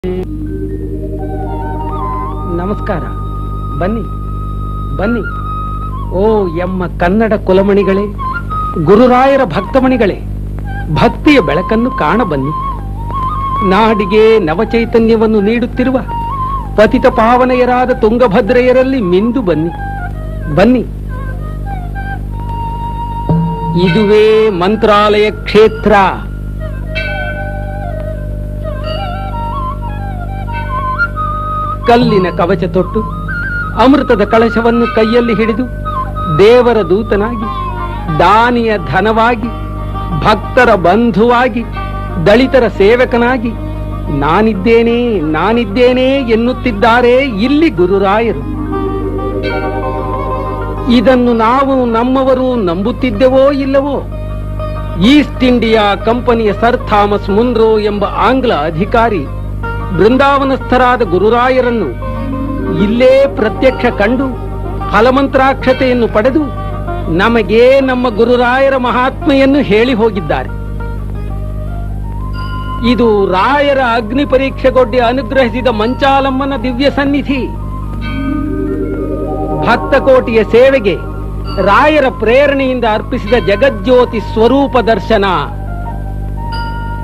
ನಮಸ್ಕಾರ. ಬನ್ನಿ ಬನ್ನಿ. ಓ ಎಮ್ಮ ಕನ್ನಡ ಕುಲಮಣಿಗಳೇ, ಗುರುರಾಯರ ಭಕ್ತಮಣಿಗಳೇ, ಭಕ್ತಿಯ ಬೆಳಕನ್ನು ಕಾಣ ಬನ್ನಿ. ನಾಡಿಗೆ ನವಚೈತನ್ಯವನ್ನು ನೀಡುತ್ತಿರುವ ಪತಿತ ಪಾವನೆಯರಾದ ತುಂಗಭದ್ರೆಯರಲ್ಲಿ ಮಿಂದು ಬನ್ನಿ. ಬನ್ನಿ. ಇದುವೇ ಮಂತ್ರಾಲಯ ಕ್ಷೇತ್ರ. ಕಲ್ಲಿನ ಕವಚ ತೊಟ್ಟು ಅಮೃತದ ಕಳಶವನ್ನು ಕೈಯಲ್ಲಿ ಹಿಡಿದು ದೇವರ ದೂತನಾಗಿ, ದಾನಿಯ ಧನವಾಗಿ, ಭಕ್ತರ ಬಂಧುವಾಗಿ, ದಲಿತರ ಸೇವಕನಾಗಿ ನಾನಿದ್ದೇನೆ ನಾನಿದ್ದೇನೆ ಎನ್ನುತ್ತಿದ್ದಾರೆ ಇಲ್ಲಿ ಗುರುರಾಯರು. ಇದನ್ನು ನಾವು ನಮ್ಮವರು ನಂಬುತ್ತಿದ್ದೆವೋ ಇಲ್ಲವೋ? ಈಸ್ಟ್ ಇಂಡಿಯಾ ಕಂಪನಿಯ ಸರ್ ಥಾಮಸ್ ಮುನ್ರೋ ಎಂಬ ಆಂಗ್ಲ ಅಧಿಕಾರಿ ಬೃಂದಾವನಸ್ಥರಾದ ಗುರುರಾಯರನ್ನು ಇಲ್ಲೇ ಪ್ರತ್ಯಕ್ಷ ಕಂಡು ಫಲಮಂತ್ರಾಕ್ಷತೆಯನ್ನು ಪಡೆದು ನಮಗೆ ನಮ್ಮ ಗುರುರಾಯರ ಮಹಾತ್ಮೆಯನ್ನು ಹೇಳಿ ಹೋಗಿದ್ದಾರೆ. ಇದು ರಾಯರ ಅಗ್ನಿ ಪರೀಕ್ಷೆಗೊಡ್ಡಿ ಅನುಗ್ರಹಿಸಿದ ಮಂಚಾಲಮ್ಮನ ದಿವ್ಯ ಸನ್ನಿಧಿ. ಭಕ್ತಕೋಟಿಯ ಸೇವೆಗೆ ರಾಯರ ಪ್ರೇರಣೆಯಿಂದ ಅರ್ಪಿಸಿದ ಜಗಜ್ಯೋತಿ ಸ್ವರೂಪ ದರ್ಶನ.